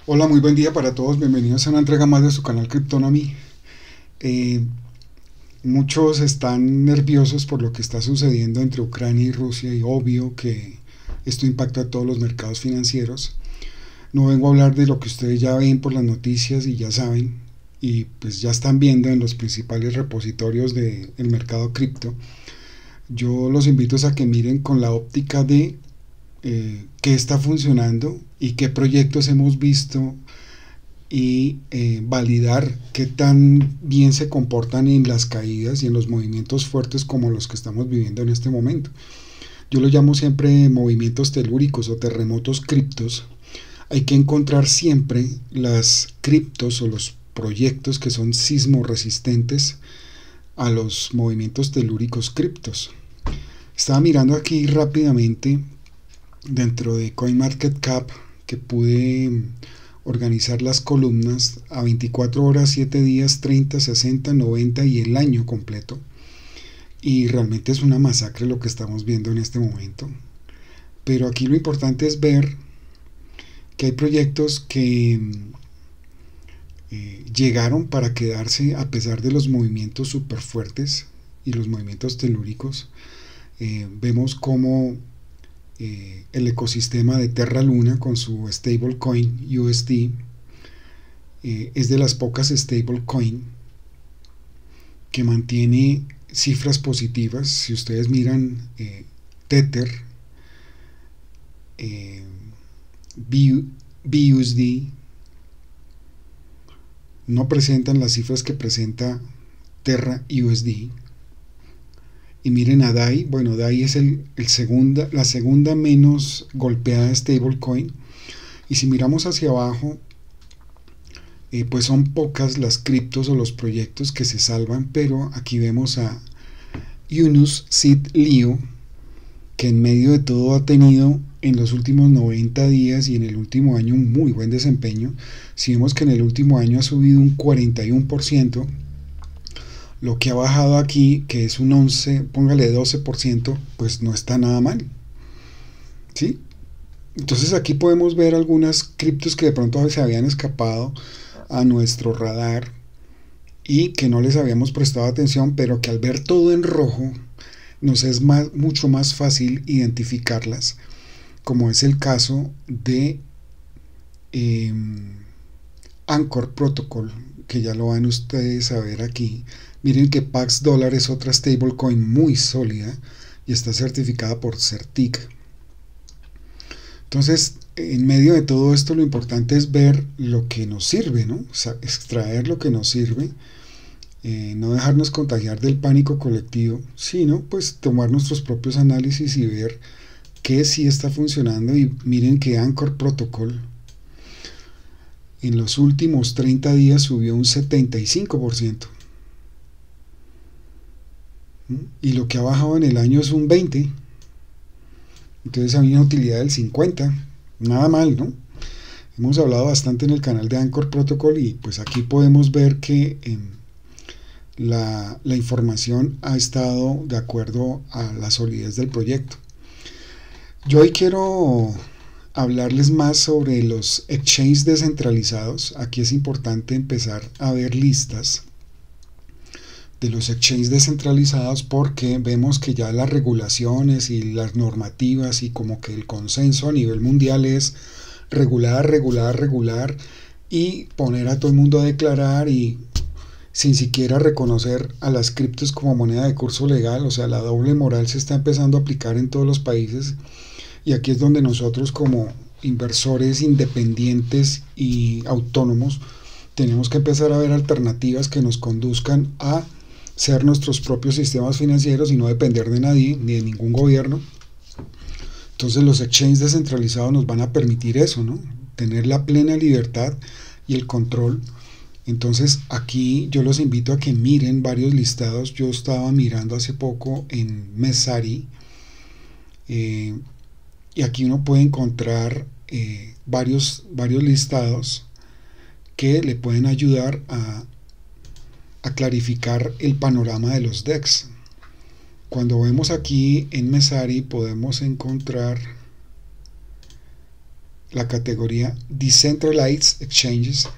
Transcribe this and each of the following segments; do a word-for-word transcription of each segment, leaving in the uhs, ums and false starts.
Hola, muy buen día para todos. Bienvenidos a una entrega más de su canal Cryptonomy. Eh, Muchos están nerviosos por lo que está sucediendo entre Ucrania y Rusia y obvio que esto impacta a todos los mercados financieros. No vengo a hablar de lo que ustedes ya ven por las noticias y ya saben y pues ya están viendo en los principales repositorios del mercado cripto. Yo los invito a que miren con la óptica de eh, qué está funcionando y qué proyectos hemos visto y eh, validar qué tan bien se comportan en las caídas y en los movimientos fuertes como los que estamos viviendo en este momento. Yo lo llamo siempre movimientos telúricos o terremotos criptos. Hay que encontrar siempre las criptos o los proyectos que son sismo resistentes a los movimientos telúricos criptos. Estaba mirando aquí rápidamente dentro de CoinMarketCap que pude organizar las columnas a veinticuatro horas, siete días, treinta, sesenta, noventa y el año completo. Y realmente es una masacre lo que estamos viendo en este momento. Pero aquí lo importante es ver que hay proyectos que eh, llegaron para quedarse a pesar de los movimientos súper fuertes y los movimientos telúricos. Eh, vemos cómo eh, el ecosistema de Terra Luna con su stablecoin U S D eh, es de las pocas stablecoin que mantiene cifras positivas. Si ustedes miran eh, Tether, eh, B U S D no presentan las cifras que presenta Terra U S D. Y miren a D A I, bueno, D A I es el, el segunda, la segunda menos golpeada stablecoin. Y si miramos hacia abajo, eh, pues son pocas las criptos o los proyectos que se salvan, pero aquí vemos a Yunus Seed Leo, que en medio de todo ha tenido en los últimos noventa días y en el último año un muy buen desempeño. Si vemos que en el último año ha subido un cuarenta y uno por ciento, lo que ha bajado aquí, que es un once, póngale doce por ciento, pues no está nada mal, ¿sí? Entonces aquí podemos ver algunas criptos que de pronto se habían escapado a nuestro radar y que no les habíamos prestado atención, pero que al ver todo en rojo nos es más, mucho más fácil identificarlas, como es el caso de eh, Anchor Protocol, que ya lo van ustedes a ver aquí. Miren que Pax Dollar es otra stablecoin muy sólida y está certificada por Certic. Entonces, en medio de todo esto, lo importante es ver lo que nos sirve, ¿no? O sea, extraer lo que nos sirve, eh, no dejarnos contagiar del pánico colectivo, sino pues tomar nuestros propios análisis y ver qué sí está funcionando. Y miren que Anchor Protocol en los últimos treinta días subió un setenta y cinco por ciento. Y lo que ha bajado en el año es un veinte por ciento. Entonces hay una utilidad del cincuenta por ciento. Nada mal, ¿no? Hemos hablado bastante en el canal de Anchor Protocol y pues aquí podemos ver que eh, la, la información ha estado de acuerdo a la solidez del proyecto. Yo hoy quiero hablarles más sobre los exchanges descentralizados. Aquí es importante empezar a ver listas de los exchanges descentralizados porque vemos que ya las regulaciones y las normativas y como que el consenso a nivel mundial es regular, regular, regular y poner a todo el mundo a declarar y sin siquiera reconocer a las criptos como moneda de curso legal. O sea, la doble moral se está empezando a aplicar en todos los países y aquí es donde nosotros como inversores independientes y autónomos tenemos que empezar a ver alternativas que nos conduzcan a ser nuestros propios sistemas financieros y no depender de nadie ni de ningún gobierno. Entonces los exchanges descentralizados nos van a permitir eso, ¿no? Tener la plena libertad y el control. Entonces aquí yo los invito a que miren varios listados. Yo estaba mirando hace poco en Messari eh, y aquí uno puede encontrar eh, varios, varios listados que le pueden ayudar a a clarificar el panorama de los D E X. Cuando vemos aquí en Messari podemos encontrar la categoría Decentralized Exchanges.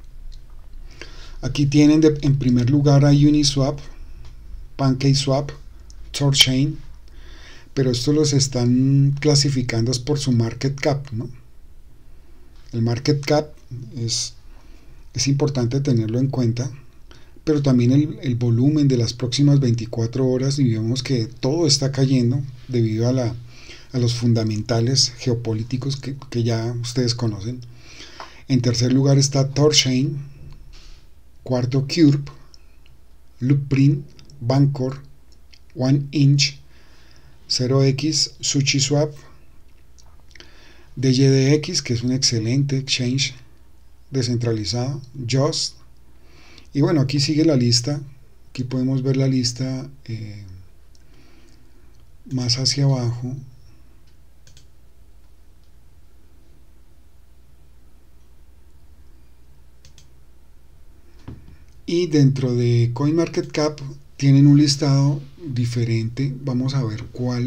Aquí tienen de, en primer lugar a Uniswap, PancakeSwap, Thorchain, pero estos los están clasificando por su market cap, ¿no? El market cap es, es importante tenerlo en cuenta, pero también el, el volumen de las próximas veinticuatro horas, y vemos que todo está cayendo debido a, la, a los fundamentales geopolíticos que, que ya ustedes conocen. En tercer lugar está Thorchain, cuarto Curve, Loopprint, Bancor, One Inch, cero x, SushiSwap, D Y D X, que es un excelente exchange descentralizado, Just, y bueno, aquí sigue la lista. Aquí podemos ver la lista eh, más hacia abajo. Y dentro de CoinMarketCap tienen un listado diferente. Vamos a ver cuál,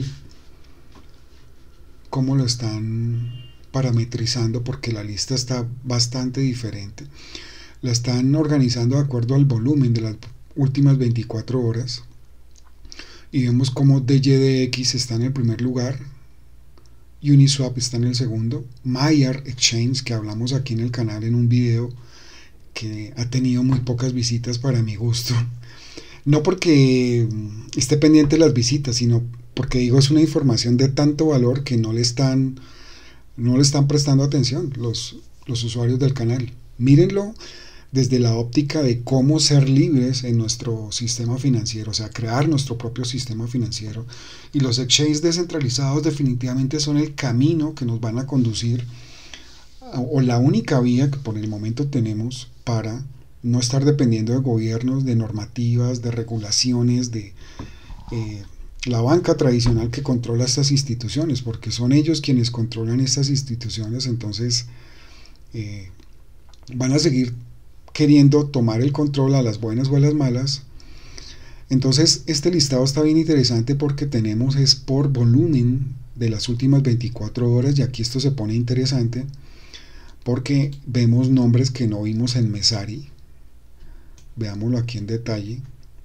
cómo lo están parametrizando, porque la lista está bastante diferente. La están organizando de acuerdo al volumen de las últimas veinticuatro horas. Y vemos como D Y D X está en el primer lugar, Uniswap está en el segundo, Maiar Exchange, que hablamos aquí en el canal en un video que ha tenido muy pocas visitas para mi gusto. No porque esté pendiente de las visitas, sino porque digo, es una información de tanto valor que no le están, no le están prestando atención los, los usuarios del canal. Mírenlo desde la óptica de cómo ser libres en nuestro sistema financiero, o sea, crear nuestro propio sistema financiero. Y los exchanges descentralizados definitivamente son el camino que nos van a conducir, o la única vía que por el momento tenemos para no estar dependiendo de gobiernos, de normativas, de regulaciones, de eh, la banca tradicional que controla estas instituciones, porque son ellos quienes controlan estas instituciones. Entonces eh, van a seguir queriendo tomar el control a las buenas o a las malas. Entonces este listado está bien interesante porque tenemos es por volumen de las últimas veinticuatro horas, y aquí esto se pone interesante porque vemos nombres que no vimos en Messari. Veámoslo aquí en detalle.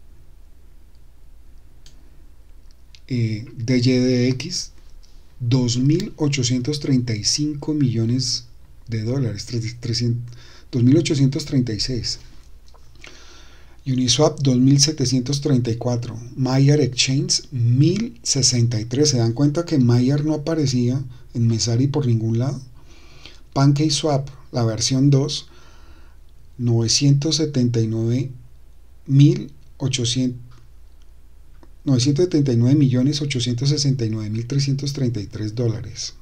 eh, D Y D X, dos mil ochocientos treinta y cinco millones de dólares, dos mil ochocientos treinta y seis. Uniswap dos mil setecientos treinta y cuatro, Maiar Exchange mil sesenta y tres. Se dan cuenta que Maiar no aparecía en Messari por ningún lado. PancakeSwap, la versión dos, novecientos setenta y nueve millones ochocientos sesenta y nueve mil trescientos treinta y tres dólares.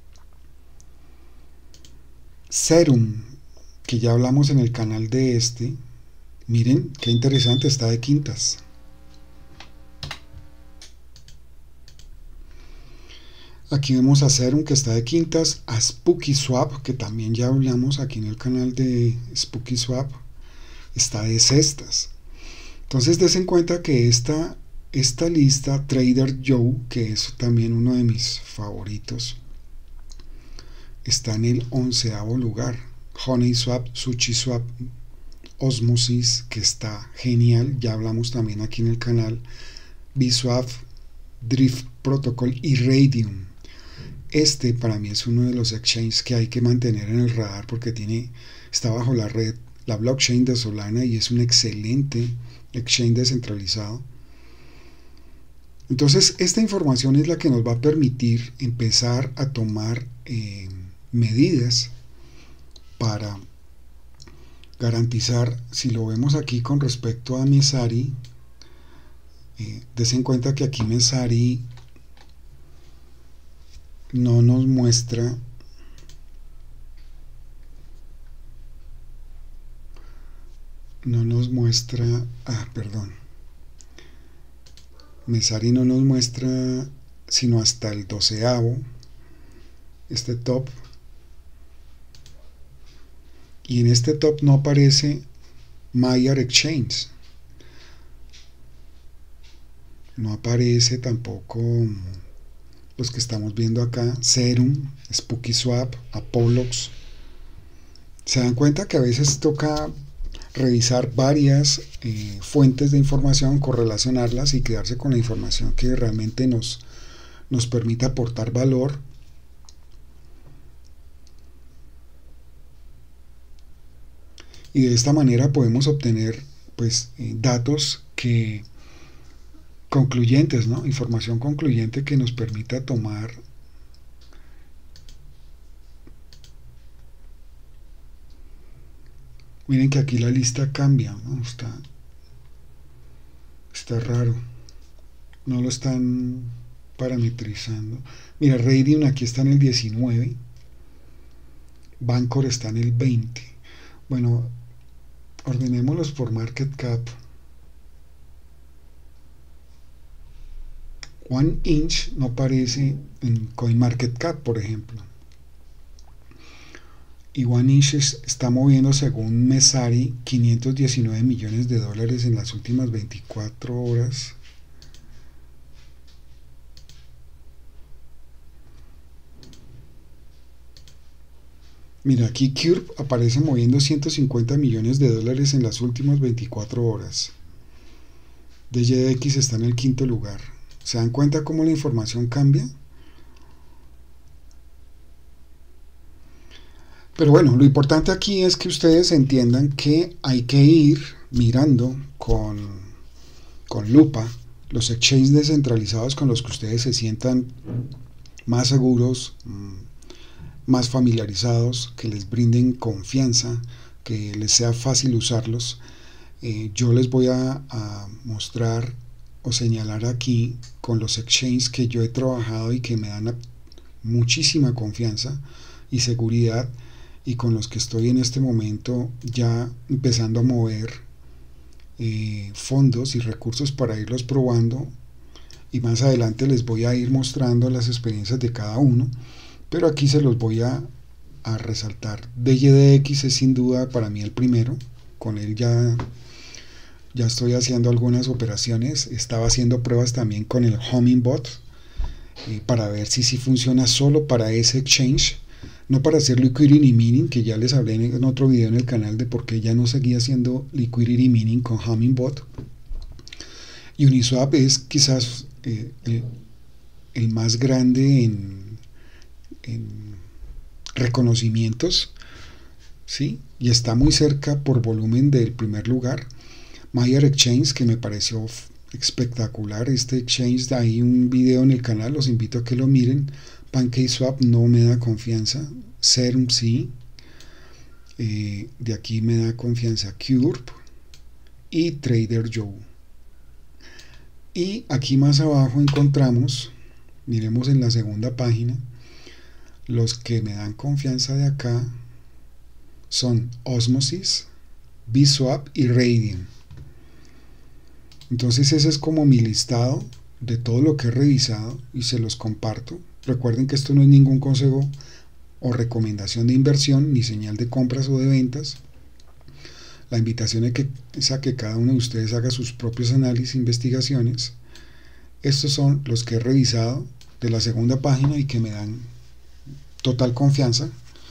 Serum, que ya hablamos en el canal de este, miren qué interesante, está de quintas. Aquí vemos a Serum, que está de quintas, a SpookySwap, que también ya hablamos aquí en el canal de SpookySwap, está de sextas. Entonces des en cuenta que esta, esta lista, Trader Joe, que es también uno de mis favoritos, está en el onceavo lugar. HoneySwap, SushiSwap, Osmosis, que está genial, ya hablamos también aquí en el canal, Bswap, Drift Protocol y Raydium. Este para mí es uno de los exchanges que hay que mantener en el radar porque tiene, está bajo la red, la blockchain de Solana, y es un excelente exchange descentralizado. Entonces esta información es la que nos va a permitir empezar a tomar eh, medidas para garantizar. Si lo vemos aquí con respecto a Messari, eh, des en cuenta que aquí Messari no nos muestra no nos muestra ah perdón Messari no nos muestra sino hasta el doceavo, este top, y en este top no aparece Maiar Exchange, no aparece tampoco los que estamos viendo acá, Serum, SpookySwap, Apollox. Se dan cuenta que a veces toca revisar varias eh, fuentes de información, correlacionarlas y quedarse con la información que realmente nos, nos permite aportar valor. Y de esta manera podemos obtener pues eh, datos que concluyentes, ¿no? Información concluyente que nos permita tomar miren que aquí la lista cambia, ¿no? Está, está raro. No lo están parametrizando. Mira, Radium aquí está en el diecinueve. Bancor está en el veinte. Bueno, ordenémoslos por market cap. One Inch no aparece en CoinMarketCap, por ejemplo. Y One Inch está moviendo, según Messari, quinientos diecinueve millones de dólares en las últimas veinticuatro horas. Mira, aquí Curve aparece moviendo ciento cincuenta millones de dólares en las últimas veinticuatro horas. D Y D X está en el quinto lugar. ¿Se dan cuenta cómo la información cambia? Pero bueno, lo importante aquí es que ustedes entiendan que hay que ir mirando con, con lupa los exchanges descentralizados con los que ustedes se sientan más seguros, más familiarizados, que les brinden confianza, que les sea fácil usarlos. Eh, yo les voy a, a mostrar o señalar aquí con los exchanges que yo he trabajado y que me dan muchísima confianza y seguridad, y con los que estoy en este momento ya empezando a mover eh, fondos y recursos para irlos probando, y más adelante les voy a ir mostrando las experiencias de cada uno, pero aquí se los voy a, a resaltar. D Y D X es sin duda para mí el primero. Con él ya ya estoy haciendo algunas operaciones. Estaba haciendo pruebas también con el Hummingbot eh, para ver si sí funciona solo para ese exchange, no para hacer liquidity mining, que ya les hablé en otro video en el canal de por qué ya no seguía haciendo liquidity mining con Hummingbot. Uniswap es quizás eh, el, el más grande en, en reconocimientos, ¿sí? Y está muy cerca por volumen del primer lugar. Mayer Exchange, que me pareció espectacular este exchange, hay un video en el canal, los invito a que lo miren. PancakeSwap no me da confianza, Serum sí, eh, de aquí me da confianza Curve y Trader Joe. Y aquí más abajo encontramos, miremos en la segunda página, los que me dan confianza de acá son Osmosis, Bswap y Radium. Entonces ese es como mi listado de todo lo que he revisado y se los comparto. Recuerden que esto no es ningún consejo o recomendación de inversión, ni señal de compras o de ventas. La invitación es, que, es a que cada uno de ustedes haga sus propios análisis e investigaciones. Estos son los que he revisado de la segunda página y que me dan total confianza,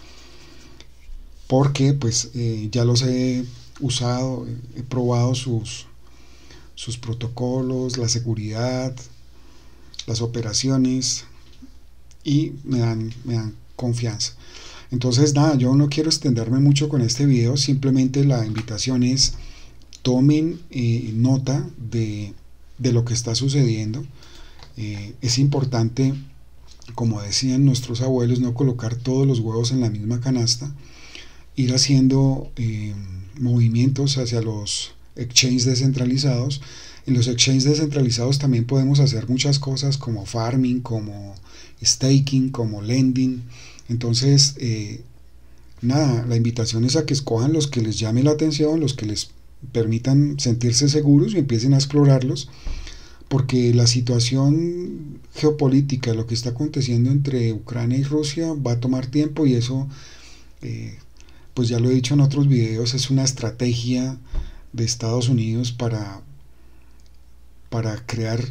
porque pues eh, ya los he usado, he probado sus, sus protocolos, la seguridad, las operaciones, y me dan, me dan confianza. Entonces nada, yo no quiero extenderme mucho con este video, simplemente la invitación es tomen eh, nota de, de lo que está sucediendo. Eh, es importante, como decían nuestros abuelos, no colocar todos los huevos en la misma canasta, ir haciendo eh, movimientos hacia los exchanges descentralizados. En los exchanges descentralizados también podemos hacer muchas cosas como farming, como staking, como lending. Entonces eh, nada, la invitación es a que escojan los que les llame la atención, los que les permitan sentirse seguros y empiecen a explorarlos, porque la situación geopolítica, lo que está aconteciendo entre Ucrania y Rusia va a tomar tiempo, y eso eh, pues ya lo he dicho en otros videos, es una estrategia de Estados Unidos para, para crear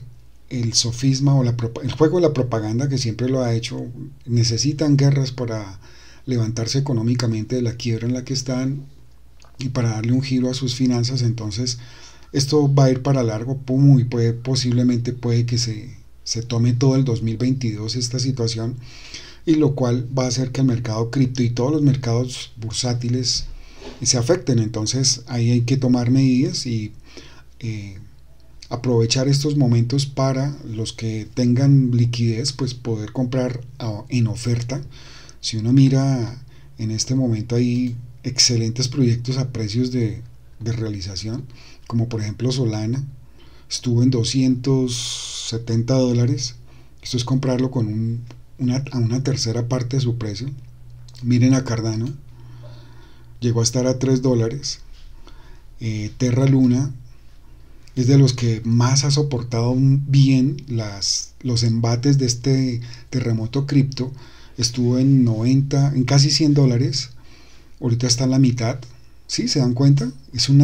el sofisma o la, el juego de la propaganda, que siempre lo ha hecho. Necesitan guerras para levantarse económicamente de la quiebra en la que están y para darle un giro a sus finanzas. Entonces esto va a ir para largo, pum, y puede, posiblemente puede que se, se tome todo el dos mil veintidós esta situación, y lo cual va a hacer que el mercado cripto y todos los mercados bursátiles se afecten. Entonces ahí hay que tomar medidas y eh, aprovechar estos momentos para los que tengan liquidez, pues poder comprar en oferta. Si uno mira en este momento hay excelentes proyectos a precios de, de realización, como por ejemplo Solana, estuvo en doscientos setenta dólares. Esto es comprarlo con un, una, a una tercera parte de su precio. Miren a Cardano, llegó a estar a tres dólares. eh, Terra Luna es de los que más ha soportado bien las, los embates de este terremoto cripto. Estuvo en noventa, en casi cien dólares. Ahorita está en la mitad. ¿Sí? ¿Se dan cuenta? Es una,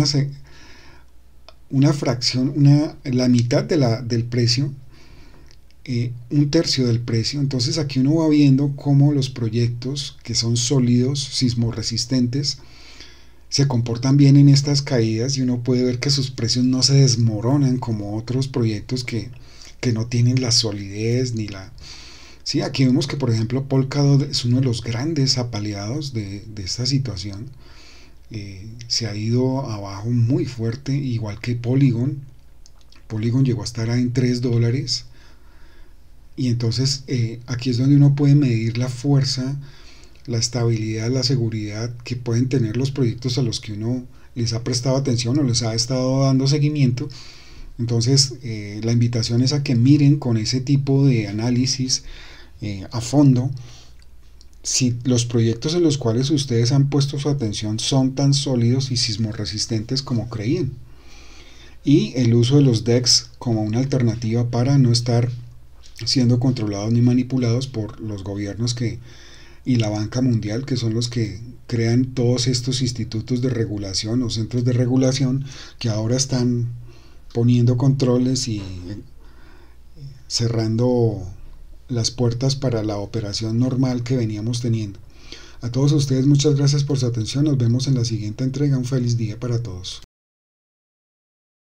una fracción, una, la mitad de la, del precio, eh, un tercio del precio. Entonces aquí uno va viendo cómo los proyectos que son sólidos, sismoresistentes, se comportan bien en estas caídas, y uno puede ver que sus precios no se desmoronan como otros proyectos que, que no tienen la solidez ni la... Sí, aquí vemos que por ejemplo Polkadot es uno de los grandes apaleados de, de esta situación. Eh, se ha ido abajo muy fuerte, igual que Polygon. Polygon llegó a estar en tres dólares, y entonces eh, aquí es donde uno puede medir la fuerza, la estabilidad, la seguridad que pueden tener los proyectos a los que uno les ha prestado atención o les ha estado dando seguimiento. Entonces eh, la invitación es a que miren con ese tipo de análisis eh, a fondo si los proyectos en los cuales ustedes han puesto su atención son tan sólidos y sismoresistentes como creían, y el uso de los D E X como una alternativa para no estar siendo controlados ni manipulados por los gobiernos que y la banca mundial, que son los que crean todos estos institutos de regulación o centros de regulación que ahora están poniendo controles y cerrando las puertas para la operación normal que veníamos teniendo. A todos ustedes muchas gracias por su atención, nos vemos en la siguiente entrega, un feliz día para todos.